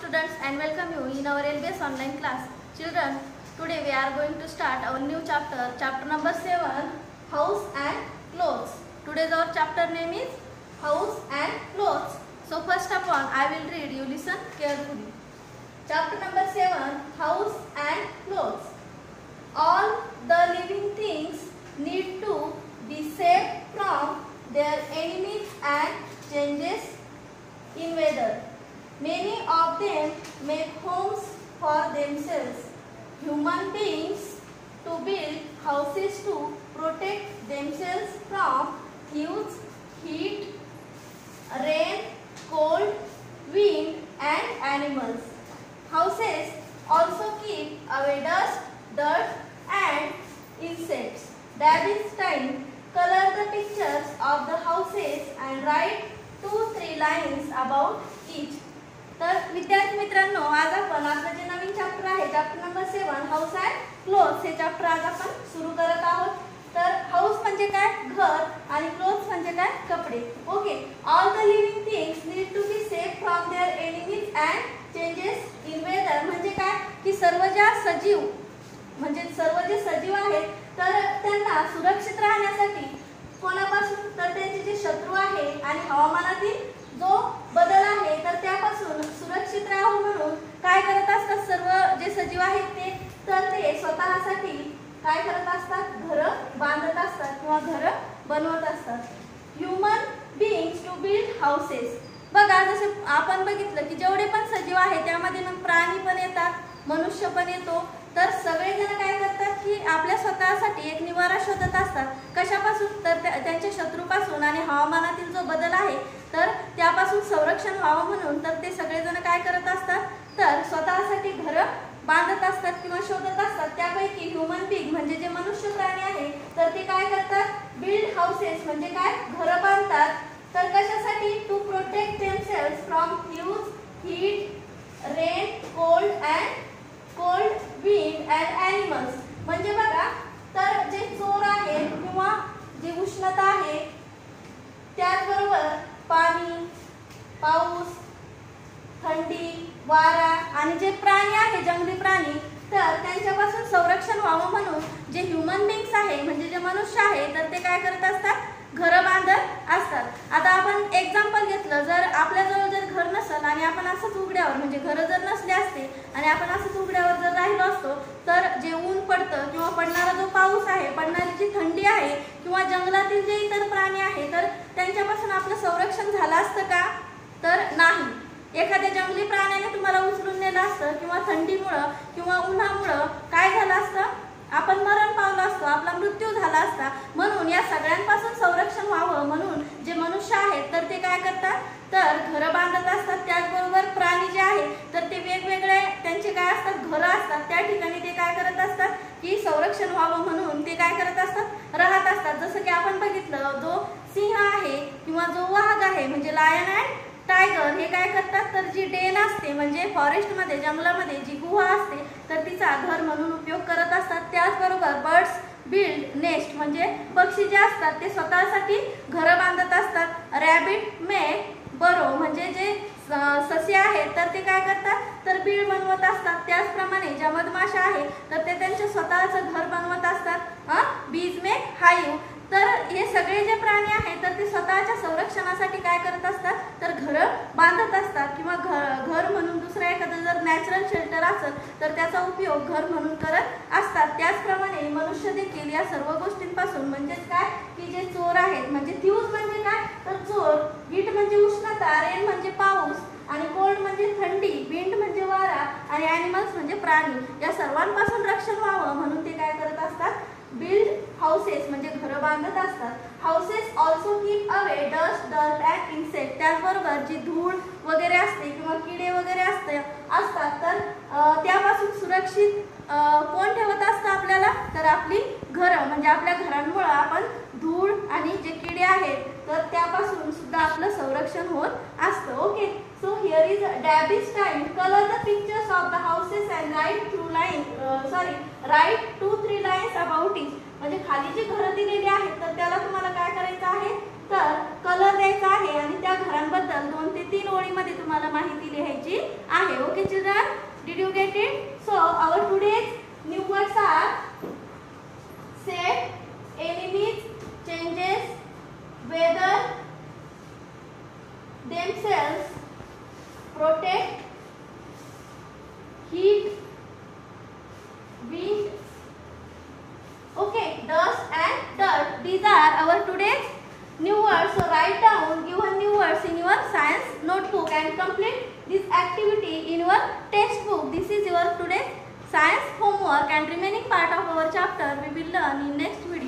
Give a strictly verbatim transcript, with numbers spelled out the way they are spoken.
students and welcome you in our L B S online class. Children, today we are going to start our new chapter, chapter number seven, House and Clothes. Today's our chapter name is House and Clothes. So first of all, I will read, you listen carefully. Chapter number seven, House and Clothes. All the living things need to be saved from their enemies and changes in weather. Many of them make homes for themselves. Human beings to build houses to protect themselves from thieves, heat, rain, cold, wind and animals. Houses also keep away dust, dirt and insects. That is time. Color the pictures of the houses and write two three lines about each. तर विद्यार्थी मित्रांनो, आज आपण आपलं जे नवीन chapter आहे, chapter number seven, house and clothes हे चॅप्टर आज आपण सुरू करत आहोत. तर हाऊस म्हणजे काय, घर, आणि क्लोथ्स म्हणजे काय, कपडे. Okay. All the living things need to be safe from their enemies and changes in weather. म्हणजे काय की सर्व ज्या सजीव म्हणजे सर्व जे सजीव आहेत तर त्यांना सुरक्षित राहण्यासाठी कोणापासून, तर त्यांचे जे शत्रू आहे आणि हवामानातील जो बदल आहे तर त्यापासून सुरक्षित राहावं म्हणून काय करत असतात सर्व जे सजीव आहेत ते, तर ते स्वतःसाठी काय करत असतात, घरं बांधत असतात किंवा घरं बनवत असतात. Human beings to build houses. बघा, जसे आपण बघितलं की जेवढे पण सजीव आहे त्यामध्ये मग प्राणी पण येतात, मनुष्य पण येतो. तर सगळेजण काय करतात की आपल्या स्वतःसाठी एक निवारा शोधत असतात. कशापासून, तर त्यांच्या शत्रूपासून आणि हवामानातील जो बदल आहे तर त्यापासून संरक्षण व्हावं म्हणून तर ते सगळेजण काय करत असतात, तर स्वतःसाठी घरं बांधत असतात किंवा शोधत असतात. त्यापैकी ह्युमन बीइंग म्हणजे जे मनुष्य प्राणी आहे तर ते काय करतात, बिल्ड हाऊसेस म्हणजे काय, घरं बांधतात. तर कशासाठी, to protect themselves from thieves, heat, rain, cold and cold wind and animals. म्हणजे बघा, तर जे चोर आहे किंवा जी उष्णता आहे त्याचबरोबर पाणी, पाऊस, थंडी, वारा आणि जे प्राणी आहे जंगली प्राणी तर त्यांच्यापासून संरक्षण व्हावं म्हणून जे ह्युमन बीइंग्स आहे म्हणजे जे मनुष्य आहे तर ते काय करत असतात, घरं बांधत असतात. आता आपण एक्झाम्पल घेतलं, जर आपल्याजवळ जर घर नसेल आणि आपण असंच उघड्यावर म्हणजे घरं जर नसले असते आणि आपण असंच उघड्यावर जर राहिलो असतो तर जे ऊन पडतं किंवा पडणारा जो पाऊस आहे, पडणारी जी थंडी आहे किंवा जंगलातील जे इतर प्राणी आहे तर त्यांच्यापासून आपलं संरक्षण झालं असतं का, तर नाही. एखाद्या जंगली प्राण्याने तुम्हाला उचलून नेलं असतं किंवा थंडीमुळं किंवा उन्हामुळं काय झालं असतं, आपण मरण पावलो असतो, आपला मृत्यू झाला असता. म्हणून या सगळ्यांपासून संरक्षण व्हावं म्हणून जे मनुष्य आहेत तर ते काय करतात, तर घरं बांधत असतात. त्याचबरोबर प्राणी जे आहे तर ते वेगवेगळे त्यांचे काय असतात, घरं असतात. त्या ठिकाणी ते काय करत असतात की संरक्षण व्हावं म्हणून ते काय करत असतात, राहत असतात. जसं की आपण बघितलं, जो सिंह आहे किंवा जो वाघ आहे म्हणजे लायन अँड टायगर हे काय करतात, तर जी डेन असते म्हणजे फॉरेस्टमध्ये जंगलामध्ये जी गुहा असते तर तिचा घर म्हणून उपयोग करत असतात. त्याचबरोबर बर्ड्स बिल्ड नेस्ट म्हणजे पक्षी जे असतात ते स्वतःसाठी घरं बांधत असतात. रॅबिट मेक बरो म्हणजे जे ससे आहेत तर ते काय करतात, तर बीळ बनवत असतात. त्याचप्रमाणे ज्या मधमाशा आहेत तर ते त्यांच्या स्वतःचं घर बनवत असतात. बीज मेक हाईव. तर हे सगळे जे प्राणी आहेत तर ते स्वतःच्या संरक्षणासाठी काय करत असतात, तर घरं बांधत असतात किंवा घर घर म्हणून दुसरा एखादं जर नॅचरल शेल्टर असेल तर त्याचा उपयोग घर म्हणून करत असतात. त्याचप्रमाणे मनुष्य देखील या सर्व गोष्टींपासून म्हणजेच काय की जे चोर आहेत म्हणजे थीव्स म्हणजे काय, तर चोर, हीट म्हणजे उष्णता, रेन म्हणजे पाऊस आणि कोल्ड म्हणजे थंडी, विंड म्हणजे वारा आणि ॲनिमल्स म्हणजे प्राणी, या सर्वांपासून रक्षण व्हावं म्हणून ते काय करत असतात, बिल्ड हाऊसेस म्हणजे घरं बांधत असतात. Houses also keep away dust, dirt and insect. त्याचबरोबर जी धूळ वगैरे असते किंवा किडे वगैरे असते असतात तर त्यापासून सुरक्षित कोण ठेवत असतं आपल्याला, तर आपली घरं. म्हणजे आपल्या घरांमुळे आपण धूळ आणि जे किडे आहेत तर त्यापासून सुद्धा आपलं संरक्षण होत असतं. Okay. So here is Dabby's time. Color the pictures of the houses and write through line. Uh, sorry, write two three lines about it. म्हणजे खाली जी घरं दिलेली आहेत तर त्याला तुम्हाला काय करायचं आहे, तर कलर द्यायचा आहे आणि त्या घरांबद्दल दोन ते तीन ओळीमध्ये तुम्हाला माहिती लिहायची आहे. Okay themselves, protect, heat, wind, okay, dust and dirt. These are our today's new words. So write down given new words in your science notebook and complete this activity in your textbook. This is your today's science homework, and remaining part of our chapter we will learn in next video.